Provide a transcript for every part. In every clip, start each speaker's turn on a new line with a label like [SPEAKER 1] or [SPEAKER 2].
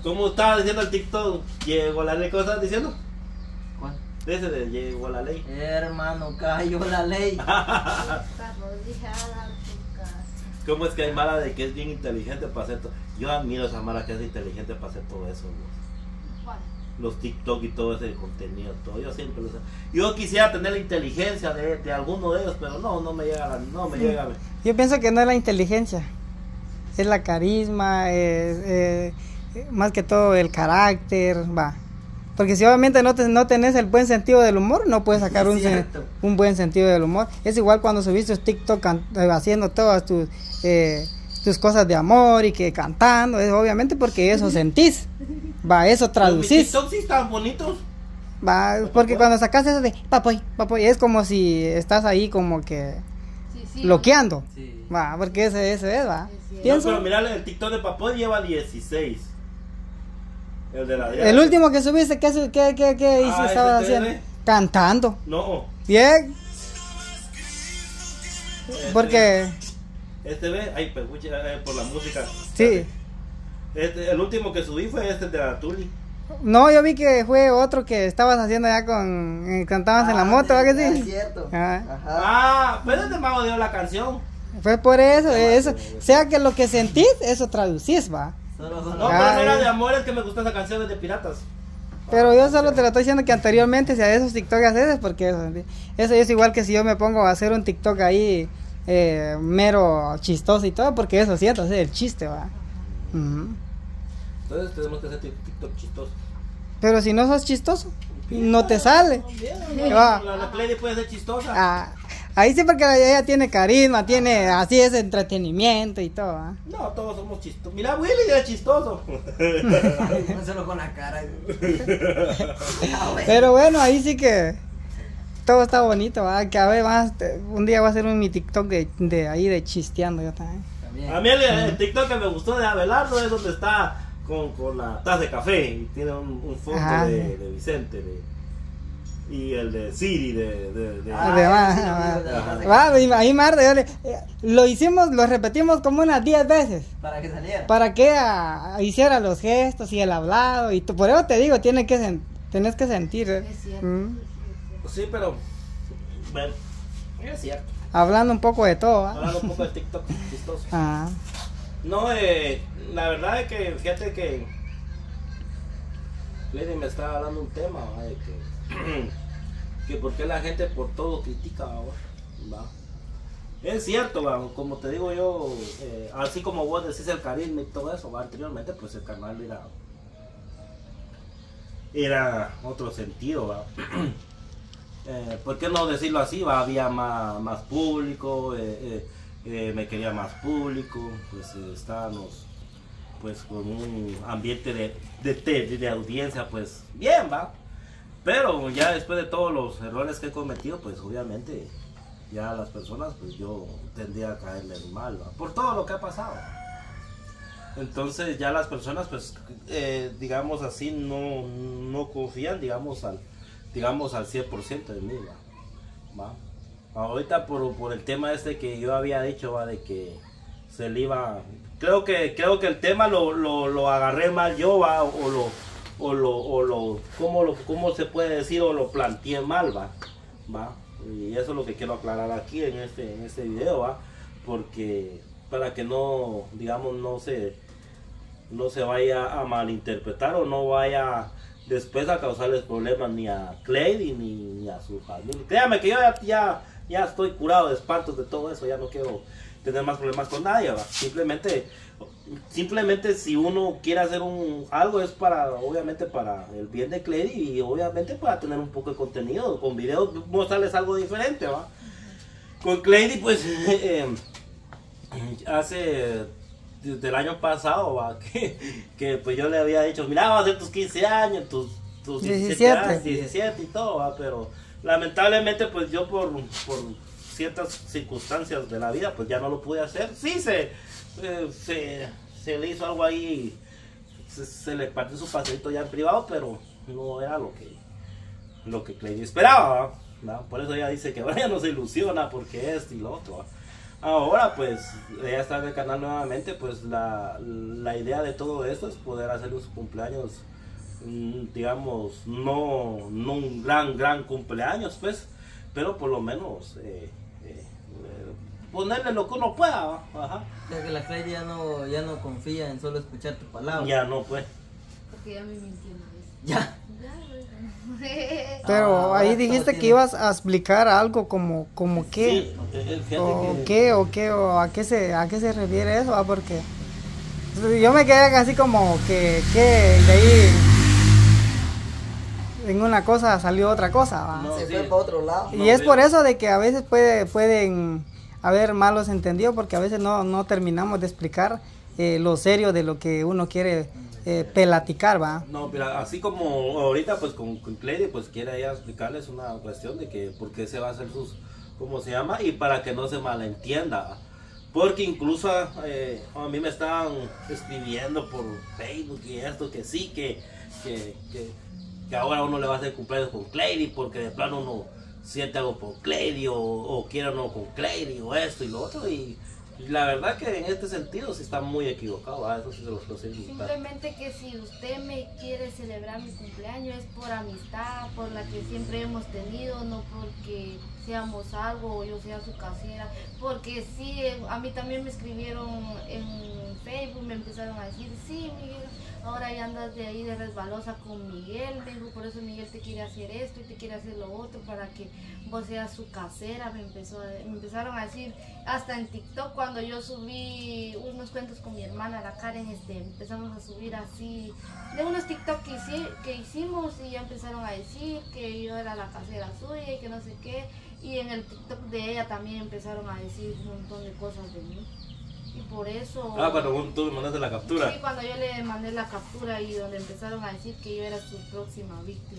[SPEAKER 1] ¿Cómo estaba diciendo el TikTok? Llegó la ley, ¿cómo estabas diciendo?
[SPEAKER 2] ¿Cuál?
[SPEAKER 1] Ese de llegó la ley.
[SPEAKER 2] Hermano, cayó la ley.
[SPEAKER 1] ¿Cómo es que hay mala de que es bien inteligente para hacer todo? Yo admiro a esa mala que es inteligente para hacer todo eso. Los TikTok y todo ese contenido, todo. Yo siempre lo sé. Yo quisiera tener la inteligencia de alguno de ellos, pero no me llega, no me llega.
[SPEAKER 3] Yo pienso que no es la inteligencia, es la carisma, más que todo el carácter, va. Porque si obviamente no tenés el buen sentido del humor, no puedes sacar un buen sentido del humor. Es igual cuando subiste TikTok haciendo todas tus cosas de amor y que cantando, es obviamente porque eso sentís, va, eso traducís.
[SPEAKER 1] Mis TikTok sí están bonitos.
[SPEAKER 3] Va, porque cuando sacas eso de papoy, es como si estás ahí como que bloqueando. Sí. Va, porque ese es, va.
[SPEAKER 1] No, pero mira, el TikTok de Papoy lleva 16. El de la diaria.
[SPEAKER 3] El último que subiste, ¿qué estabas haciendo? Cantando.
[SPEAKER 1] No.
[SPEAKER 3] Bien. Porque...
[SPEAKER 1] ve, ay, por la música.
[SPEAKER 3] Sí.
[SPEAKER 1] El último que subí fue este de la Tuli.
[SPEAKER 3] No, yo vi que fue otro que estabas haciendo ya cantabas en la moto, ¿verdad que sí?
[SPEAKER 2] Es cierto.
[SPEAKER 1] Ajá. Pero es de Mago dio la canción.
[SPEAKER 3] Fue por eso, sea que lo que sentís, eso traducís, va.
[SPEAKER 1] No, pero no era de amor, es que me gusta esa canción, es de piratas.
[SPEAKER 3] Pero yo solo te lo estoy diciendo que anteriormente, si a esos TikTok haces, porque eso es igual que si yo me pongo a hacer un TikTok ahí, mero chistoso y todo, porque eso siento, es el chiste, va.
[SPEAKER 1] Entonces tenemos que hacer TikTok chistoso.
[SPEAKER 3] Pero si no sos chistoso, no te sale.
[SPEAKER 1] La Play puede ser chistosa.
[SPEAKER 3] Ahí sí, porque ella tiene carisma, tiene así es entretenimiento y todo.
[SPEAKER 1] No, todos somos chistosos. Mira, Willy es chistoso.
[SPEAKER 2] No solo con la cara.
[SPEAKER 3] Pero bueno, ahí sí que todo está bonito, ¿va? Que a ver, un día voy a hacer mi TikTok de ahí de chisteando yo también.
[SPEAKER 1] A mí el TikTok que me gustó de Abelardo es donde está con la taza de café y tiene un fondo de Vicente y el de Siri
[SPEAKER 3] ahí Marta, lo repetimos como unas 10 veces
[SPEAKER 2] para que saliera,
[SPEAKER 3] para que hiciera los gestos y el hablado y por eso te digo, tenés que sentir,
[SPEAKER 1] Es cierto. Sí, pero bueno, es cierto.
[SPEAKER 3] Hablando un poco de todo,
[SPEAKER 1] hablando un poco de TikTok chistoso. No, la verdad es que fíjate que Lenny me estaba hablando un tema, de que por qué la gente por todo critica, ¿va? Es cierto, ¿va? Como te digo yo, así como vos decís el carisma y todo eso, ¿va? Anteriormente pues el canal era otro sentido, ¿va? ¿Por qué no decirlo así? ¿Va? Había más público, me quería más público, pues estábamos pues con un ambiente de audiencia pues bien, va. Pero ya después de todos los errores que he cometido, pues obviamente ya las personas, pues yo tendría a caerle mal, ¿va? Por todo lo que ha pasado. Entonces ya las personas pues digamos así no confían digamos al 100% de mí, ¿va? Ahorita por el tema este que yo había dicho, va, de que se le iba, creo que el tema lo agarré mal yo, va, ¿cómo se puede decir? O lo planteé mal, va. Y eso es lo que quiero aclarar aquí en este video, va, porque para que no, digamos, no se vaya a malinterpretar o no vaya después a causarles problemas ni a Clay ni a su familia. Créame que yo ya estoy curado de espantos de todo eso, ya no quiero tener más problemas con nadie, ¿va? Simplemente si uno quiere hacer algo es obviamente para el bien de Clay y obviamente para tener un poco de contenido, con videos mostrarles algo diferente, ¿va? Con Clay pues hace desde el año pasado, ¿va? Que pues yo le había dicho, mira, vas a hacer tus 15 años, tus 17 y todo, ¿va? Pero lamentablemente pues yo por ciertas circunstancias de la vida pues ya no lo pude hacer. Sí, se le hizo algo ahí, se le partió su paseito ya en privado, pero no era lo que Clay esperaba, ¿va? Por eso ella dice que ahora ya no se ilusiona porque esto y lo otro, ¿va? Ahora pues ella está en el canal nuevamente, pues la idea de todo esto es poder hacer su cumpleaños, digamos, no un gran cumpleaños pues, pero por lo menos ponerle lo que uno pueda, ¿va? Ajá.
[SPEAKER 2] Ya que la Clay ya no confía en solo escuchar tu palabra.
[SPEAKER 1] Ya no pues.
[SPEAKER 4] Porque ya me mintió una vez.
[SPEAKER 2] Ya.
[SPEAKER 3] Pero ahí
[SPEAKER 2] ahora
[SPEAKER 3] dijiste
[SPEAKER 2] todo
[SPEAKER 3] que
[SPEAKER 2] tiene-
[SPEAKER 3] ibas a explicar algo como qué,
[SPEAKER 1] Sí, fíjate
[SPEAKER 3] o
[SPEAKER 1] que-
[SPEAKER 3] qué, o a qué se refiere eso, ¿va? Porque yo me quedé así como que de ahí en una cosa salió otra cosa, ¿va?
[SPEAKER 1] No,
[SPEAKER 2] Se
[SPEAKER 1] sí.
[SPEAKER 2] fue para otro lado.
[SPEAKER 3] Y
[SPEAKER 1] No,
[SPEAKER 3] es
[SPEAKER 1] sí.
[SPEAKER 3] por eso de que a veces pueden haber malos entendidos, porque a veces no terminamos de explicar lo serio de lo que uno quiere platicar, ¿va?
[SPEAKER 1] No, mira, así como ahorita pues con Clary pues quiere ella explicarles una cuestión de que por qué se va a hacer sus, ¿cómo se llama? Y para que no se malentienda, porque incluso a mí me estaban escribiendo por Facebook y esto, que sí, que ahora uno le va a hacer cumpleaños con Clary porque de plano uno siente algo por Clary o quiere uno con Clary o esto y lo otro, y la verdad que en este sentido sí está muy equivocado, ¿va? Eso sí se los puedo decir.
[SPEAKER 4] Simplemente que si usted me quiere celebrar mi cumpleaños es por amistad, por la que siempre hemos tenido, no porque seamos algo o yo sea su casera, porque sí, a mí también me escribieron en Facebook, me empezaron a decir, sí, Miguel, ahora ya andas de ahí de resbalosa con Miguel, me dijo, por eso Miguel te quiere hacer esto y te quiere hacer lo otro para que vos seas su casera, me empezaron a decir, hasta en TikTok cuando yo subí unos cuentos con mi hermana, la Karen, empezamos a subir así, de unos TikTok que hicimos y ya empezaron a decir que yo era la casera suya y que no sé qué, y en el TikTok de ella también empezaron a decir un montón de cosas de mí. Y por eso...
[SPEAKER 1] Cuando tú me mandaste la captura.
[SPEAKER 4] Sí, cuando yo le mandé la captura y donde empezaron a decir que yo era su próxima víctima.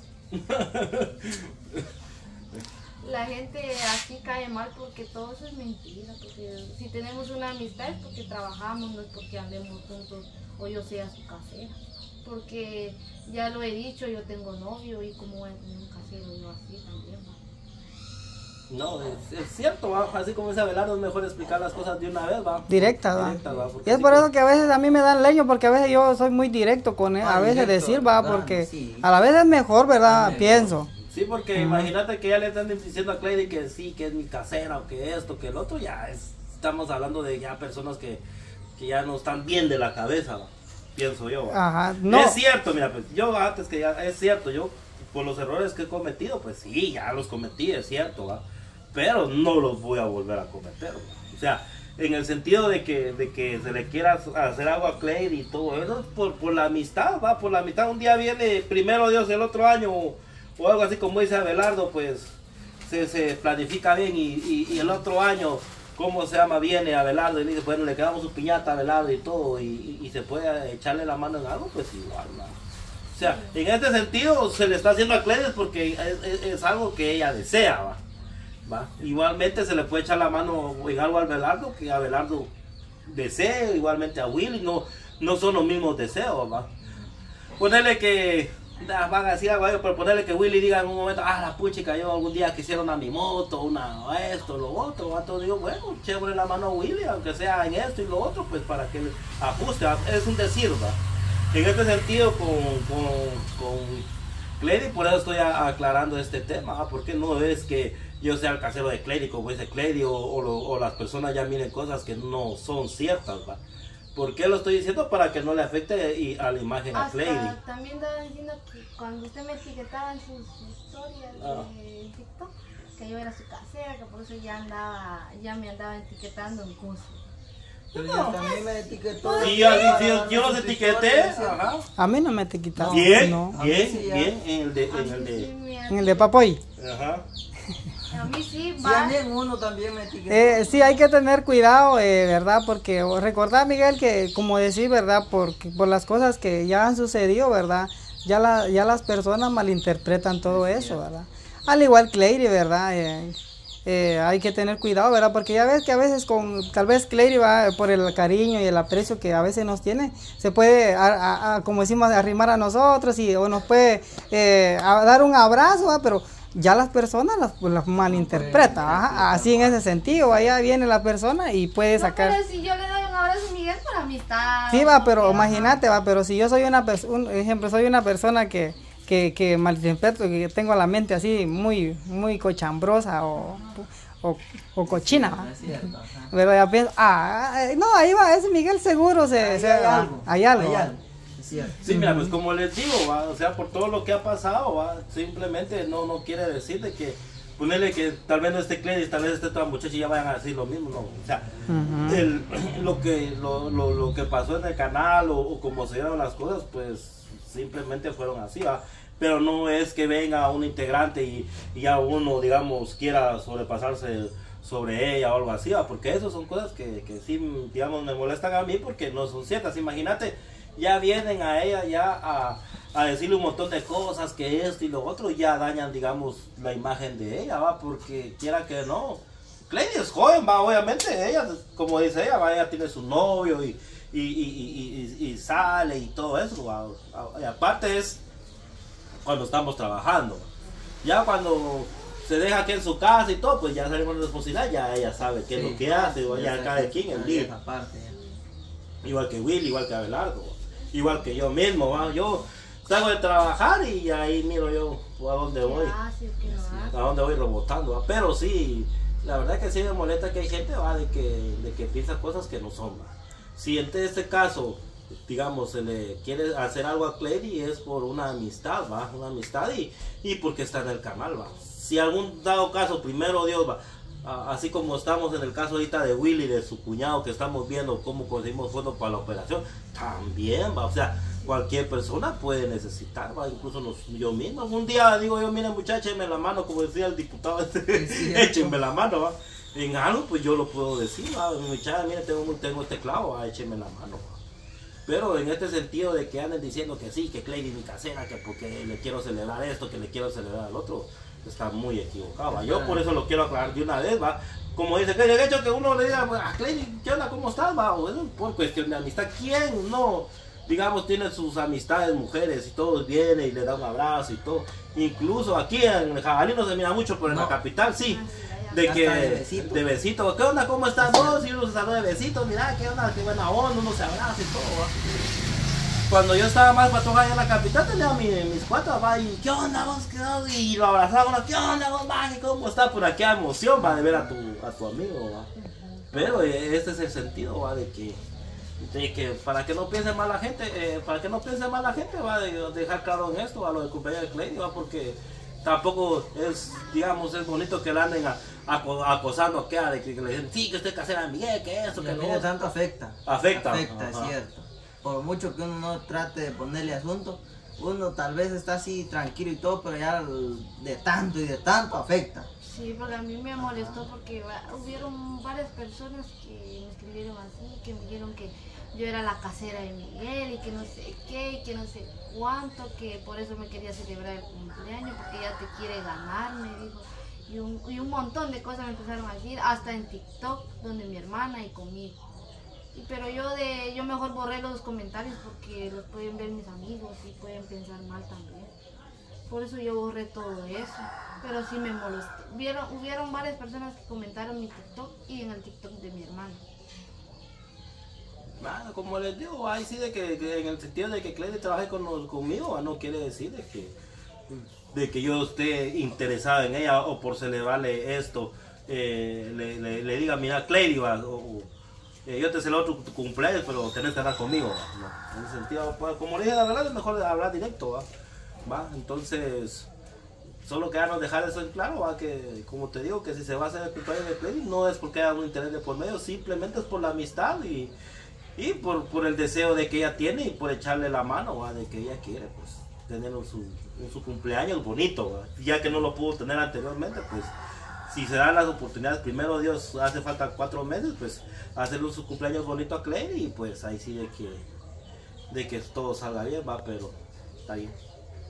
[SPEAKER 4] La gente aquí cae mal porque todo eso es mentira, porque si tenemos una amistad es porque trabajamos, no es porque andemos juntos o yo sea su casera. Porque ya lo he dicho, yo tengo novio y como voy a tener un casero yo así también, ¿va?
[SPEAKER 1] No, es cierto, ¿va? Así como dice Abelardo, es mejor explicar las cosas de una vez, ¿va?
[SPEAKER 3] Directa, ¿va?
[SPEAKER 1] Directas, ¿va?
[SPEAKER 3] Y
[SPEAKER 1] Porque
[SPEAKER 3] es
[SPEAKER 1] así
[SPEAKER 3] por
[SPEAKER 1] como-
[SPEAKER 3] eso que a veces a mí me dan leño, porque a veces yo soy muy directo con él, a veces
[SPEAKER 2] directo,
[SPEAKER 3] decir, va,
[SPEAKER 2] claro,
[SPEAKER 3] porque
[SPEAKER 2] sí.
[SPEAKER 3] a la vez es mejor, ¿verdad?
[SPEAKER 2] Es mejor.
[SPEAKER 3] Pienso.
[SPEAKER 1] Sí, porque imagínate que ya le están diciendo a Clary que sí, que es mi casera, o que esto, que el otro, ya estamos hablando de ya personas que ya no están bien de la cabeza, ¿va? Pienso yo, ¿va?
[SPEAKER 3] Ajá, no.
[SPEAKER 1] Es cierto, mira, pues yo antes que ya, es cierto, yo por los errores que he cometido, pues sí, ya los cometí, es cierto, ¿va? Pero no los voy a volver a cometer, ¿va? O sea, en el sentido de que se le quiera hacer algo a Clary y todo eso, es por la amistad, ¿va? Por la amistad, un día viene, primero Dios, el otro año, o algo así como dice Abelardo, pues se planifica bien y el otro año, ¿cómo se llama? Viene Abelardo y le dice, bueno, le quedamos su piñata a Abelardo y todo, y se puede echarle la mano en algo, pues igual, ¿no? O sea, en este sentido se le está haciendo a Clary porque es algo que ella desea, ¿va? ¿Va? Igualmente se le puede echar la mano en algo a Abelardo que Abelardo desea, igualmente a Willy, no son los mismos deseos, ¿va? Ponerle que van a decir algo a ellos, pero ponerle que Willy diga en un momento, la puchica, yo algún día quisiera una mi moto, esto, lo otro, ¿va? Entonces digo, bueno, chévere la mano a Willy, aunque sea en esto y lo otro, pues para que ajuste, ¿va? Es un decir, ¿va? En este sentido con Clary, por eso estoy aclarando este tema, ¿va? Porque no es que yo sea el casero de Clary, como dice Clary, o las personas ya miren cosas que no son ciertas, ¿va? ¿Por qué lo estoy diciendo? Para que no le afecte a la imagen a Clary.
[SPEAKER 4] Hasta también estaba diciendo que cuando usted me etiquetaba en sus historias de TikTok, que yo era su casera, que por eso ya me andaba etiquetando en cosas.
[SPEAKER 2] Pero ya también me etiquetó.
[SPEAKER 1] Sí, yo los etiqueté, ajá.
[SPEAKER 3] A mí no me te quitaron.
[SPEAKER 1] Bien,
[SPEAKER 3] No.
[SPEAKER 1] bien,
[SPEAKER 2] sí, ya.
[SPEAKER 1] bien, en el
[SPEAKER 4] A mí sí
[SPEAKER 1] de,
[SPEAKER 4] me
[SPEAKER 3] En el de Papoy.
[SPEAKER 1] ajá.
[SPEAKER 4] A mí sí,
[SPEAKER 2] Sí,
[SPEAKER 4] va.
[SPEAKER 2] a mí en uno también me etiquetó.
[SPEAKER 3] Sí, hay que tener cuidado, ¿verdad? Porque recordad, Miguel, que como decís, ¿verdad? Por las cosas que ya han sucedido, ¿verdad? Ya las personas malinterpretan todo eso, ¿verdad? Al igual Clary, ¿verdad? Hay que tener cuidado, ¿verdad? Porque ya ves que a veces tal vez Clary va por el cariño y el aprecio que a veces nos tiene, se puede, como decimos, arrimar a nosotros o nos puede dar un abrazo, ¿verdad? Pero ya las personas las malinterpretan, ajá, así en ese sentido, allá viene la persona y puede sacar.
[SPEAKER 4] No, pero si yo le doy un abrazo a Miguel por amistad.
[SPEAKER 3] Sí, va, pero
[SPEAKER 4] porque,
[SPEAKER 3] imagínate, va, pero si yo soy una persona, ejemplo, soy una persona que malinterpreto, que tengo la mente así muy cochambrosa o cochina, ¿va?
[SPEAKER 2] Es cierto, ajá.
[SPEAKER 3] Pero ya pienso, no, ahí va, ese Miguel seguro hay algo.
[SPEAKER 2] Es cierto.
[SPEAKER 1] Sí, mira, pues como les digo, ¿va? O sea, por todo lo que ha pasado, ¿va? Simplemente no quiere decir de que ponerle que tal vez no esté Cledis, tal vez esté toda muchacha y ya vayan a decir lo mismo, no. O sea, lo que pasó en el canal o como se dieron las cosas, pues simplemente fueron así, ¿va? Pero no es que venga un integrante y ya uno, digamos, quiera sobrepasarse sobre ella o algo así, ¿va? Porque eso son cosas que sí, digamos, me molestan a mí porque no son ciertas. Imagínate, ya vienen a ella ya a decirle un montón de cosas, que esto y lo otro, ya dañan, digamos, la imagen de ella, ¿va? Porque quiera que no, Cleidy es joven, ¿va? Obviamente, ella, como dice ella, ¿va? Ella tiene su novio y sale y todo eso, ¿va? Y aparte es cuando estamos trabajando, ya cuando se deja aquí en su casa y todo, pues ya salimos de la responsabilidad, ya ella sabe qué es lo que hace, o ya cada quien el día. Igual que Will, igual que Abelardo, igual que yo mismo, ¿va? Yo salgo de trabajar y ahí miro yo a dónde voy, a dónde voy rebotando, ¿va? Pero sí, la verdad que sí me molesta que hay gente, ¿va? de que piensa cosas que no son, ¿va? Si en este caso, digamos, se le quiere hacer algo a Cleidy, es por una amistad, ¿va? Una amistad y porque está en el canal, ¿va? Si algún dado caso, primero Dios, ¿va? Así como estamos en el caso ahorita de Willy, de su cuñado, que estamos viendo cómo conseguimos fondos para la operación, también, ¿va? O sea, cualquier persona puede necesitar, ¿va? Incluso yo mismo. Un día digo yo, miren muchachos, échenme la mano, como decía el diputado, échenme la mano, ¿va? En algo, pues yo lo puedo decir, ¿va? Muchachos, miren, tengo este clavo, ¿va? Échenme la mano, ¿va? Pero en este sentido de que anden diciendo que sí, que Cleidy mi casera, que porque le quiero celebrar esto, que le quiero celebrar al otro, está muy equivocado, ¿va? Yo por eso lo quiero aclarar de una vez, ¿va? Como dice Cleidy, de hecho que uno le diga, a Cleidy, ¿qué onda? ¿Cómo estás? ¿Va? O es por cuestión de amistad. ¿Quién no, digamos, tiene sus amistades mujeres y todos vienen y le dan un abrazo y todo? Incluso aquí en Jabalí no se mira mucho, pero en la capital sí. De que de besito, ¿qué onda? ¿Cómo estás vos? Y uno se saluda de besito, mira, ¿qué onda? Qué buena onda, uno se abraza y todo, ¿va? Cuando yo estaba más para tocar allá en la capital tenía mis cuatro, ¿va? Y ¿qué onda vos? ¿Qué onda? Y lo abrazaba uno, ¿qué onda vos, Maggie? ¿Cómo estás? Por aquí hay emoción, ¿va? De ver a tu amigo, ¿va? Pero este es el sentido, ¿va? De que para que no piense mal la gente, ¿va? De dejar claro en esto, a lo de cumpleaños de Cleidy, ¿va? Porque tampoco es, digamos, es bonito que le anden acosando que le dicen, sí, que usted casera de Miguel, que eso, que no.
[SPEAKER 2] Tanto afecta.
[SPEAKER 1] Afecta,
[SPEAKER 2] es cierto. Por mucho que uno no trate de ponerle asunto, uno tal vez está así tranquilo y todo, pero ya de tanto afecta.
[SPEAKER 4] Sí, porque a mí me molestó porque hubieron varias personas que me escribieron así, que me dijeron que yo era la casera de Miguel y que no sé qué, y que no sé cuánto, que por eso me quería celebrar el cumpleaños, porque ya te quiere ganar, me dijo. Y un montón de cosas me empezaron a decir, hasta en TikTok, donde mi hermana y conmigo. Pero yo mejor borré los comentarios porque los pueden ver mis amigos y pueden pensar mal también. Por eso yo borré todo eso. Pero sí me molesté. Hubieron varias personas que comentaron mi TikTok y en el TikTok de mi hermano.
[SPEAKER 1] Bueno, como les digo, ahí sí de que en el sentido de que Cleidy trabaje conmigo, no quiere decir de que yo esté interesado en ella o por celebrarle esto, le diga, mira Cleidy, yo te celebro tu cumpleaños, pero tenés que andar conmigo, ¿va? No, en ese sentido, pues, como le dije, la verdad es mejor hablar directo, ¿va? Entonces, solo quedarnos dejar eso en claro, ¿va? Que como te digo, que si se va a hacer el cumpleaños de Cleidy, no es porque haya un interés de por medio, simplemente es por la amistad y por el deseo de que ella tiene y por echarle la mano, ¿va? De que ella quiere, pues, tener su cumpleaños bonito, ¿va? Ya que no lo pudo tener anteriormente, pues, si se dan las oportunidades, primero Dios, hace falta 4 meses, pues, hacerle su cumpleaños bonito a Cleidy y pues ahí sí de que todo salga bien, va, pero está bien.